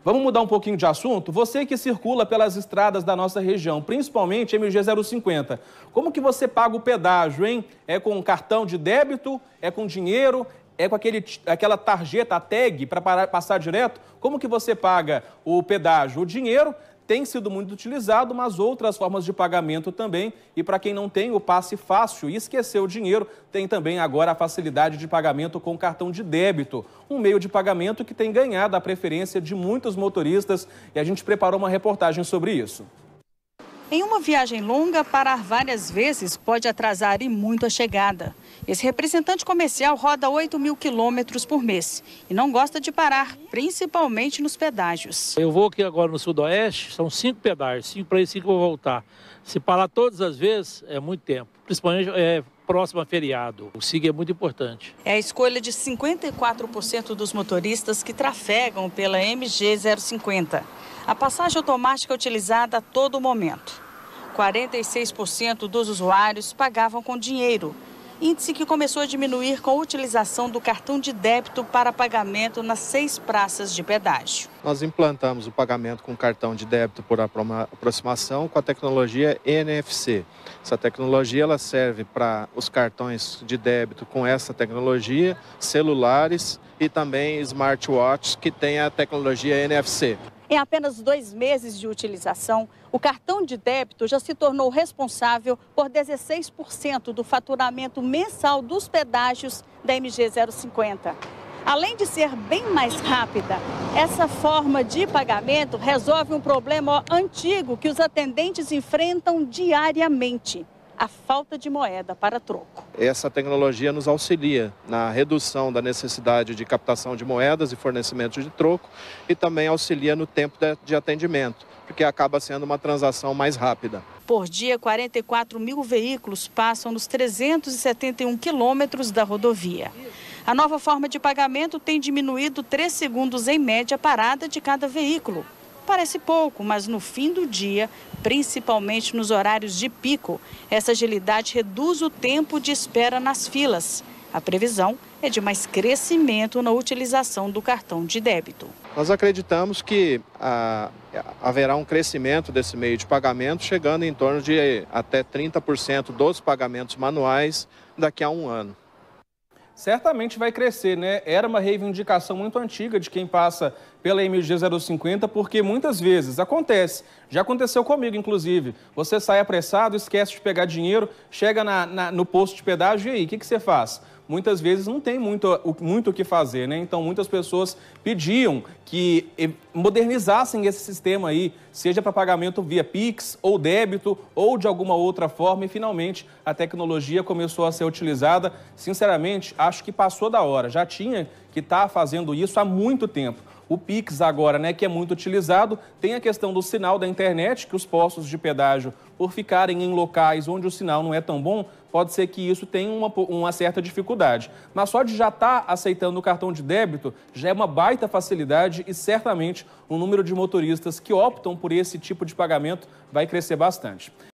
Vamos mudar um pouquinho de assunto? Você que circula pelas estradas da nossa região, principalmente MG 050, como que você paga o pedágio, hein? É com cartão de débito? É com dinheiro? É com aquela tarjeta, a tag, para passar direto? Como que você paga o pedágio? O dinheiro tem sido muito utilizado, mas outras formas de pagamento também. E para quem não tem o passe fácil e esqueceu o dinheiro, tem também agora a facilidade de pagamento com cartão de débito. Um meio de pagamento que tem ganhado a preferência de muitos motoristas. E a gente preparou uma reportagem sobre isso. Em uma viagem longa, parar várias vezes pode atrasar e muito a chegada. Esse representante comercial roda 8.000 quilômetros por mês e não gosta de parar, principalmente nos pedágios. Eu vou aqui agora no Sudoeste, são 5 pedágios, 5 para ir, 5 para voltar. Se parar todas as vezes, é muito tempo, principalmente próximo a feriado. O SIG é muito importante. É a escolha de 54% dos motoristas que trafegam pela MG 050. A passagem automática é utilizada a todo momento. 46% dos usuários pagavam com dinheiro, índice que começou a diminuir com a utilização do cartão de débito para pagamento nas 6 praças de pedágio. Nós implantamos o pagamento com cartão de débito por aproximação com a tecnologia NFC. Essa tecnologia ela serve para os cartões de débito com essa tecnologia, celulares e também smartwatches que têm a tecnologia NFC. Em apenas 2 meses de utilização, o cartão de débito já se tornou responsável por 16% do faturamento mensal dos pedágios da MG 050. Além de ser bem mais rápida, essa forma de pagamento resolve um problema antigo que os atendentes enfrentam diariamente: a falta de moeda para troco. Essa tecnologia nos auxilia na redução da necessidade de captação de moedas e fornecimento de troco e também auxilia no tempo de atendimento, porque acaba sendo uma transação mais rápida. Por dia, 44.000 veículos passam nos 371 quilômetros da rodovia. A nova forma de pagamento tem diminuído 3 segundos em média a parada de cada veículo. Parece pouco, mas no fim do dia, principalmente nos horários de pico, essa agilidade reduz o tempo de espera nas filas. A previsão é de mais crescimento na utilização do cartão de débito. Nós acreditamos que haverá um crescimento desse meio de pagamento, chegando em torno de até 30% dos pagamentos manuais daqui a um ano. Certamente vai crescer, né? Era uma reivindicação muito antiga de quem passa pela MG 050, porque muitas vezes acontece, já aconteceu comigo inclusive, você sai apressado, esquece de pegar dinheiro, chega no posto de pedágio e aí, o que você faz? Muitas vezes não tem muito o que fazer, né? Então muitas pessoas pediam que modernizassem esse sistema aí, seja para pagamento via Pix ou débito ou de alguma outra forma, e finalmente a tecnologia começou a ser utilizada. Sinceramente, acho que passou da hora, já tinha que estar fazendo isso há muito tempo. O Pix agora, né, que é muito utilizado, tem a questão do sinal da internet, que os postos de pedágio, por ficarem em locais onde o sinal não é tão bom, pode ser que isso tenha uma certa dificuldade. Mas só de já estar aceitando o cartão de débito, já é uma baita facilidade e certamente o número de motoristas que optam por esse tipo de pagamento vai crescer bastante.